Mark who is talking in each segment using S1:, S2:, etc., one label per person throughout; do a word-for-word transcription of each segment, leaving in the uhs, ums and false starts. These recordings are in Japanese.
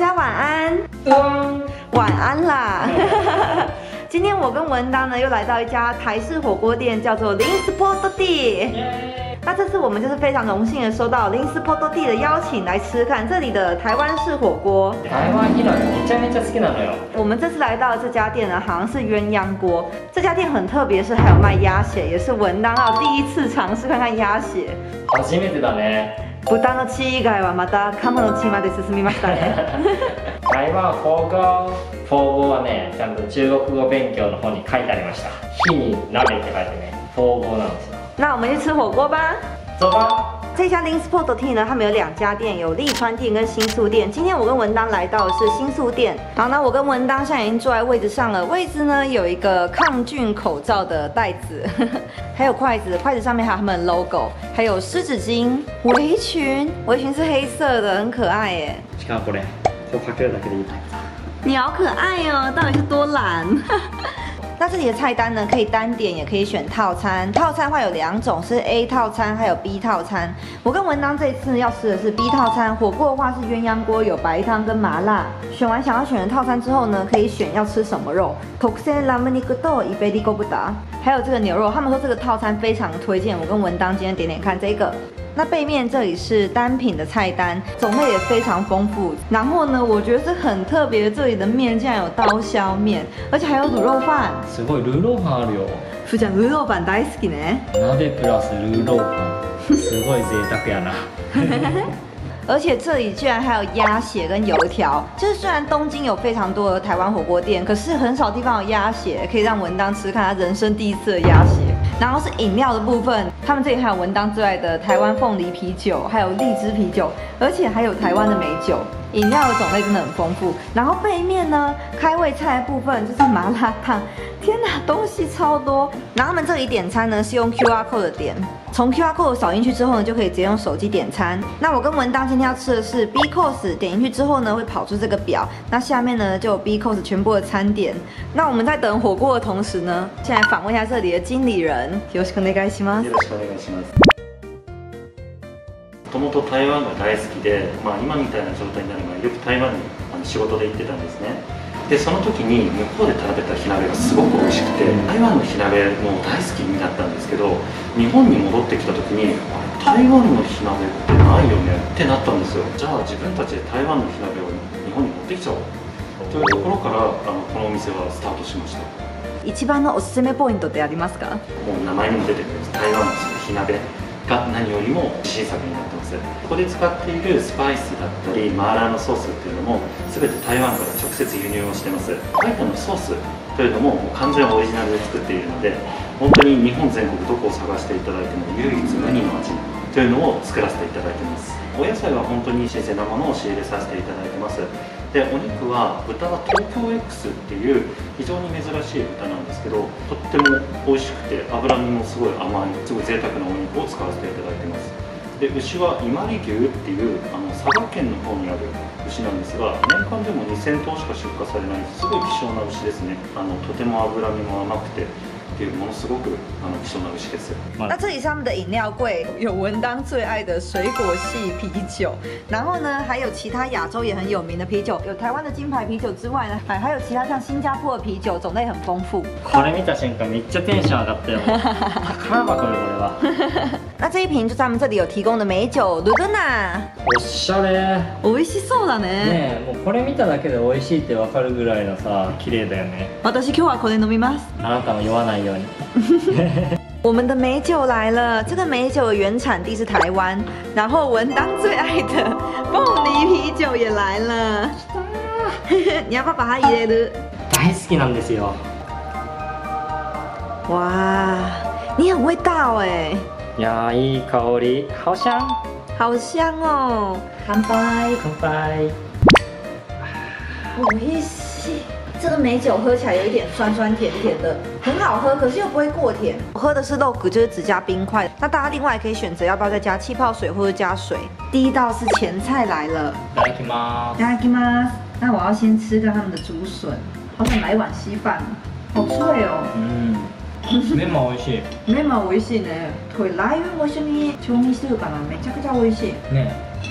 S1: 家晚安，晚安啦。今天我跟文当呢又来到一家台式火锅店，叫做林斯波多蒂。那这次我们就是非常荣幸的收到林斯波多蒂的邀请来吃看这里的台湾式火锅。
S2: 台湾いいのよ、めちゃめちゃ好きなのよ。
S1: 我们这次来到这家店呢，好像是鸳鸯锅。这家店很特别，是还有卖鸭血，也是文当要第一次尝试看看鸭血。
S2: 初めてだね。
S1: 豚の血以外はまた鴨の血まで進みましたね。
S2: 台湾火锅。火锅はね、ちゃんと中国語勉強の方に書いてありました。火に鍋って書いてね、火锅なんですよ。
S1: 那我们去吃火锅吧。
S2: 走吧。
S1: 这家 林斯波多蒂呢，他们有两家店，有利川店跟新宿店。今天我跟文当来到的是新宿店。好，那我跟文当现在已经坐在位置上了。位置呢有一个抗菌口罩的袋子，还有筷子，筷子上面还有他们的 logo， 还有湿纸巾、围裙，围裙是黑色的，很可愛耶。
S2: しかもこれ、こうかけるだけでいい。
S1: 你好可愛哦，到底是多懒？那这里的菜单呢，可以单点，也可以选套餐。套餐的话有两种，是 A 套餐还有 B 套餐。我跟文当这一次要吃的是 B 套餐，火锅的话是鸳鸯锅，有白汤跟麻辣。选完想要选的套餐之后呢，可以选要吃什么肉。特製ラム肉とイベリコ豚，还有这个牛肉，他们说这个套餐非常推荐。我跟文当今天点点看这个。那背面这里是单品的菜单，种类也非常丰富。然后呢，我觉得是很特别的，这里的面竟然有刀削面，而且还有卤肉饭。
S2: すごいルーロー飯あるよ。
S1: ふーちゃんルーロー飯大好きね。
S2: 鍋プラスルーロー飯、すごい贅沢やな。
S1: 而且这里居然还有鸭血跟油条，就是虽然东京有非常多的台湾火锅店，可是很少地方有鸭血，可以让文当吃看他人生第一次的鸭血。然后是饮料的部分，他们这里还有文当最爱的台湾凤梨啤酒，还有荔枝啤酒，而且还有台湾的美酒。饮料的种类真的很丰富。然后背面呢，开胃菜的部分就是麻辣烫，天哪，东西超多。然后他们这里点餐呢是用 Q R code 的点，从 Q R code 扫进去之后呢，就可以直接用手机点餐。那我跟文当今天要吃的是 B course， 点进去之后呢，会跑出这个表，那下面呢就有 B course 全部的餐点。那我们在等火锅的同时呢，现在访问一下这里的经理人，よろしくお願いします。
S3: よろしくお願いします。もともと台湾が大好きで、まあ、今みたいな状態になる前よく台湾にあの仕事で行ってたんですね。でその時に向こうで食べた火鍋がすごく美味しくて、台湾の火鍋も大好きになったんですけど、日本に戻ってきた時に台湾の火鍋ってないよねってなったんですよ。じゃあ自分たちで台湾の火鍋を日本に持ってきちゃおうというところからあのこのお店はスタートしました。
S1: 一番のおすすめポイントってありますか？
S3: もう名前にも出てくる台湾の火鍋が何よりも自信作になってます。ここで使っているスパイスだったりマーラーのソースっていうのも全て台湾から直接輸入をしてます。タイタのソースというのももう完全オリジナルで作っているので、本当に日本全国どこを探していただいても唯一無二の味というのを作らせていただいてます。お野菜は本当に新鮮なものを仕入れさせていただいてます。でお肉は豚は東京 X っていう非常に珍しい豚なんですけど、とっても美味しくて脂身もすごい甘い、すごい贅沢なお肉を使わせていただいてます。で牛は伊万里牛っていうあの佐賀県の方にある牛なんですが、年間でもにせんとうしか出荷されないすごい希少な牛ですね。あのとても脂身も甘くてっていうものすごくあの希少な牛です。
S1: 那这里是他们的饮料柜，有文当最爱的水果系啤酒，然后呢还有其他亚洲也很有名的啤酒，有台湾的金牌啤酒之外呢，还还有其他像新加坡的啤酒，种类很丰富。
S2: これ見た瞬間めっちゃテンション上がったよ。宝箱よこれは。
S1: 那这一瓶就是他们这里有提供的美酒ルドナ。
S2: おしゃれ。
S1: 美味しそうだね。
S2: ねえ、もうこれ見ただけで美味しいってわかるぐらいのさ、綺麗だよね。
S1: 私今日はこれ飲みます。
S2: あなたも酔わないように。
S1: 我们的美酒来了，这个美酒的原产地是台湾，然后文当最爱的凤梨啤酒也来了。你要不要把它入れる？
S2: 大好きなんですよ。
S1: 哇，你很会倒哎！
S2: いやー、いい香り。好香。
S1: 好香哦！乾杯！
S2: 乾杯。
S1: 美味しい。这个美酒喝起来有一点酸酸甜甜的，很好喝，可是又不会过甜。我喝的是肉骨，就是只加冰块。那大家另外可以选择要不要再加气泡水或者加水。第一道是前菜来了，
S2: いただきます。
S1: いただきます。那我要先吃掉他们的竹笋，好想来一碗稀饭，好脆哦。
S2: 嗯。麺も美味しい。
S1: 麺も美味しいね。これラー油も一緒に調味してるかな。めちゃくちゃ美味しい。
S2: ね。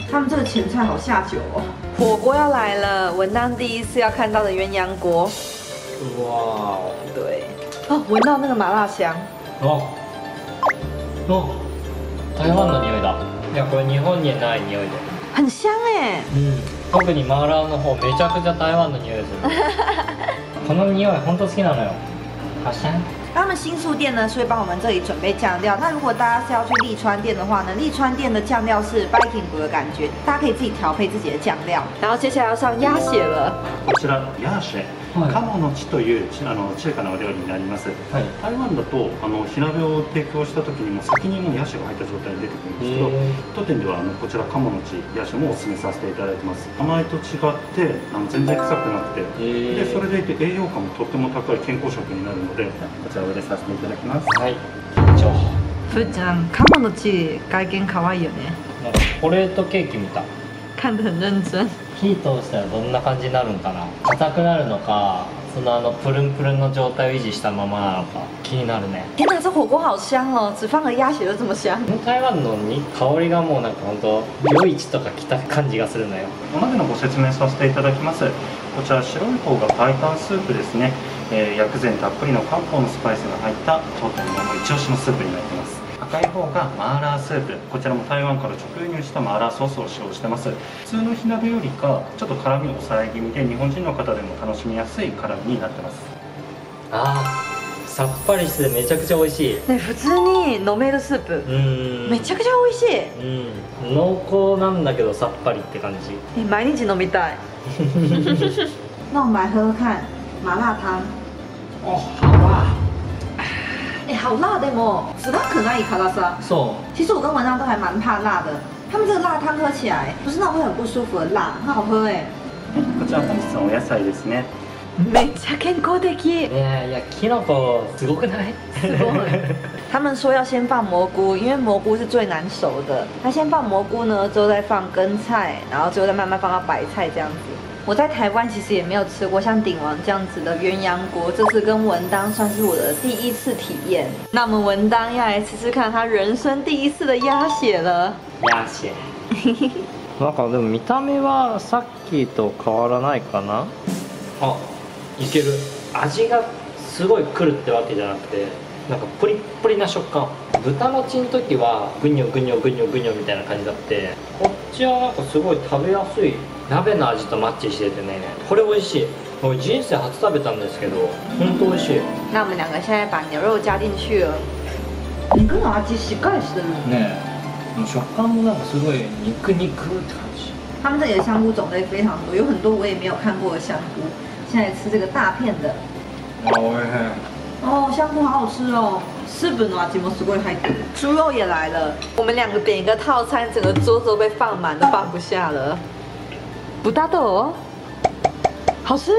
S1: 他们这个前菜好下酒哦。火锅要来了，文当第一次要看到的鸳鸯锅。
S2: 哇哦！
S1: 对，哦，闻到那个麻辣香。
S2: 哦哦，台湾の匂いだ。いやこれ日本にない匂いで。
S1: 很香哎。
S2: うん。特にマーラーの方めちゃくちゃ台湾の匂いする。この匂い本当好きなのよ。好香。
S1: 他们新宿店呢是会帮我们这里准备酱料。那如果大家是要去利川店的话呢，利川店的酱料是 Viking 的感觉，大家可以自己调配自己的酱料。然后接下来要上鸭血了。
S3: こちらヤーシェ。鴨の血というあの中華のお料理になります、はい、台湾だとあの火鍋を提供した時にも先にもうヤシが入った状態で出てくるんですけど、当店ではあのこちら鴨の血ヤシもお勧めさせていただいてます。甘いと違ってあの全然臭くなくて、でそれでいて栄養価もとっても高い健康食になるので、こちらを入れさせていただきます。はい、緊張。
S1: ふーちゃん、鴨の血外見可愛いよね。
S2: なんかチョコレートケーキみたい。
S1: 看得很認真。
S2: 火通したらどんな感じになるんかな。硬くなるのか、そのあのプルンプルンの状態を維持したままなのか気になるね。
S1: 天哪，这火锅好香哦！只放了鸭血就这么香。
S2: 台湾のに香りがもうなんか本当夜市とか来た感じがするのよ。
S3: お鍋のご説明させていただきます。こちら白い方が白湯スープですね。えー、薬膳たっぷりの漢方のスパイスが入った当店の一押しのスープになっています。赤い方がマーラースープ、こちらも台湾から直輸入したマーラーソースを使用してます。普通の火鍋よりかちょっと辛みを抑え気味で日本人の方でも楽しみやすい辛みになってます。
S2: あー、さっぱりしてめちゃくちゃ美味しい。
S1: ね、普通に飲めるスープ。うん。めちゃくちゃ美味しい。
S2: うん。濃厚なんだけどさっぱりって感じ。
S1: え、毎日飲みたい。那我们来喝喝看麻辣汤。
S2: 哦，好辣。
S1: 哎，好辣的もすごくない辛さ。
S2: そう。
S1: 其实我跟文章都还蛮怕辣的。他们这个辣汤喝起来不是那种会很不舒服的辣，很好喝哎。
S3: こちら本日のお野菜ですね。
S1: めっちゃ健康的。
S2: いやいや、キノコすごくない？
S1: すごい。他们说要先放蘑菇，因为蘑菇是最难熟的。那先放蘑菇呢，之后再放根菜，然后最后再慢慢放到白菜这样子。我在台湾其实也没有吃过像鼎王这样子的鸳鸯锅，这次跟文当算是我的第一次体验。那我们文当要来吃吃看他人生第一次的鸭血了。
S2: 鸭血。なんかでも見た目はさっきと変わらないかな。あ、いける。味がすごいくるってわけじゃなくて、なんかプリップリな食感。豚の血の時はグニョグニョグニョグニョみたいな感じだって、こっちはなんかすごい食べやすい。鍋の味とマッチしててね、これ美味しい。我人生初食べたんですけど、本当美味しい。
S1: 那我们两个现在把牛肉加进去了。肉の味しっかりしてる。
S2: ねえ、食感もなんかすごい肉肉って感じ。
S1: 他们这里的香菇种类非常多，有很多我也没有看过的香菇。现在吃这个大片的。
S2: あ、美味しい。
S1: 哦，香菇好好吃哦。スープの味もすごい入ってる。猪肉也来了，我们两个点一个套餐，整个桌子都被放满，都放不下了。豚豆，好吃。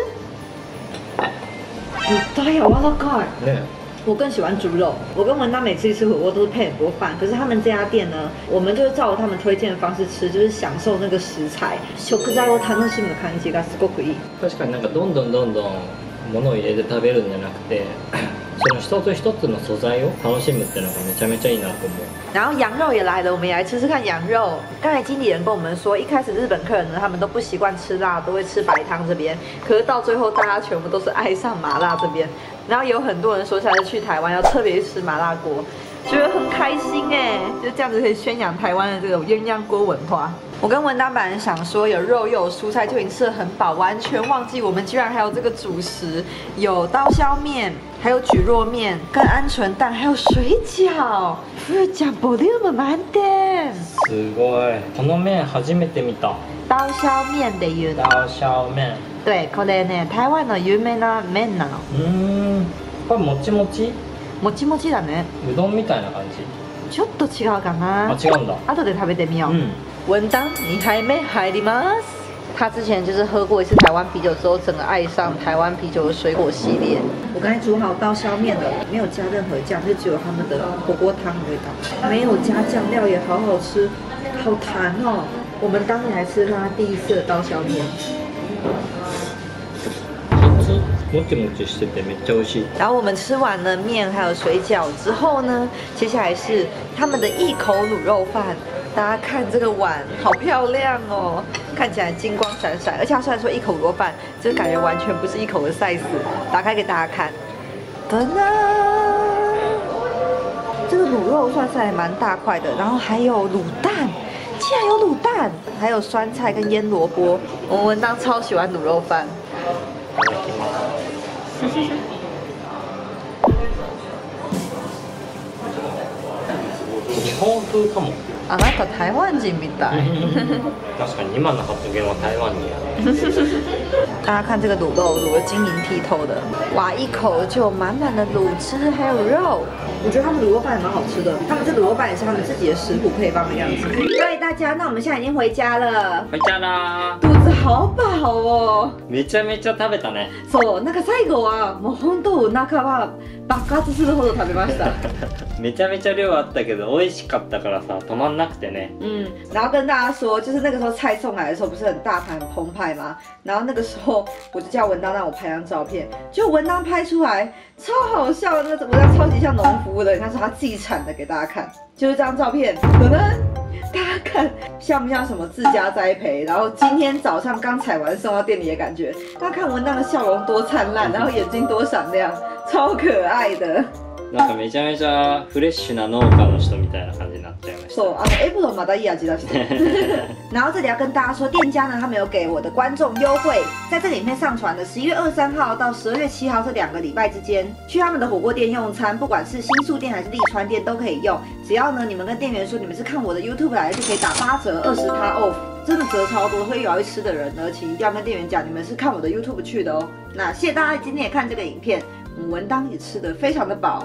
S1: 豚柔らかい。
S2: ね。
S1: 我更喜欢猪肉。我跟文当每次去吃火锅都是配很多饭，可是他们这家店呢，我们就是照着他们推荐的方式吃，就是享受那个食材。食材を楽しむ感じがすごくいい。
S2: 確かになんかどんどんどんどん物を入れて食べるんじゃなくて。その一つ一つの素材を楽しむっていうのがめちゃめちゃいいなと思う。
S1: 然后羊肉也来了，我们也来吃吃看羊肉。刚才经理人跟我们说，一开始日本客人呢，他们都不习惯吃辣，都会吃白汤这边。可是到最后，大家全部都是爱上麻辣这边。然后有很多人说，下次去台湾要特别吃麻辣锅，觉得很开心哎，就这样子可以宣扬台湾的这个鸳鸯锅文化。我跟文当本来想说有肉又有蔬菜就已经吃得很饱，完全忘记我们居然还有这个主食，有刀削面，还有蒟蒻面，跟鹌鹑蛋，还有水饺。ふーちゃんボリューム満点。
S2: すごい。この麺初めて見た。
S1: 刀削面で言うの。
S2: 刀削面。
S1: 对、これね、台湾の有名な麺なの。
S2: うーん。これもちもち？
S1: もちもちだね。
S2: うどんみたいな感じ。
S1: ちょっと違うかな。
S2: あ、違うんだ。
S1: 後で食べてみよう。
S2: うん。
S1: 文当，你还没入ります。他之前就是喝过一次台湾啤酒之后，整个爱上台湾啤酒的水果系列。我刚才煮好刀削面了，没有加任何酱，就只有他们的火锅汤的味道，没有加酱料也好好吃，好弹哦。我们当年来吃他第一次的刀削面。
S2: もちもちしててめっちゃ美味しい。
S1: 然后我们吃完了面还有水饺之后呢，接下来是他们的一口卤肉饭。 大家看这个碗，好漂亮哦，看起来金光闪闪。而且它虽然说一口卤肉饭，这感觉完全不是一口的 size。打开给大家看，噔噔，这个卤肉算是还蛮大块的，然后还有卤蛋，竟然有卤蛋，还有酸菜跟腌萝卜。我文当超喜欢卤肉饭。
S2: 日本風かも。
S1: あなた台湾人みたい。
S2: 確かに今の発言は台湾人や。
S1: 大家看这个卤肉，卤的晶莹剔透的，哇，一口就有满满的卤汁，还有肉。我觉得他们卤肉饭也蛮好吃的，他们这卤肉饭也是他们自己的食谱配方的样子。对大家，那我们现在已经回家了，
S2: 回家啦。
S1: 肚子好饱哦。
S2: めちゃめちゃ食べたね。
S1: そう、なんか最後はもう本当お腹は爆発するほど食べました。
S2: めちゃめちゃ量あったけど美味しかったからさ止まんなくてね。
S1: 嗯，然后跟大家说，就是那个时候菜送来的时候不是很大盘很澎湃吗？然后那个时候我就叫文当让我拍张照片，就文当拍出来超好笑，那个文当超级像农夫的，他说他自己产的给大家看，就是这张照片，可能大家看像不像什么自家栽培？然后今天早上刚采完送到店里的感觉，大家看文当的笑容多灿烂，然后眼睛多闪亮，超可爱的。
S2: なんかめちゃめちゃフレッシュな農家の人みたいな感じになっちゃいました。
S1: そう、あのエプロンまたいい味出して。然后这里要跟大家说，店家呢他们有给我的观众优惠，在这个影片上传的十一月二十三号到十二月七号这两个礼拜之间，去他们的火锅店用餐，不管是新宿店还是利川店都可以用。只要呢你们跟店员说你们是看我的 YouTube 来的，就可以打八折，二十趴 off， 真的折超多。所以有要去吃的人呢，请一定要跟店员讲，你们是看我的 YouTube 去的哦。那谢谢大家今天也看这个影片，我们文当也吃得非常的饱。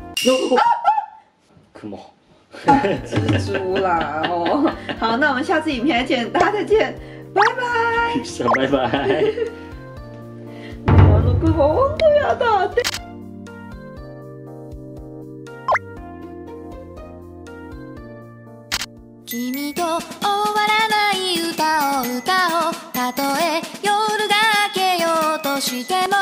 S2: 雲
S1: 蜘蛛啦哦，好，那我们下次影片再见，大家再见，拜拜。
S2: 拜拜。
S1: あの雲本当やだって。
S4: 君と終わらない歌を歌おう。たとえ夜が明けようとしても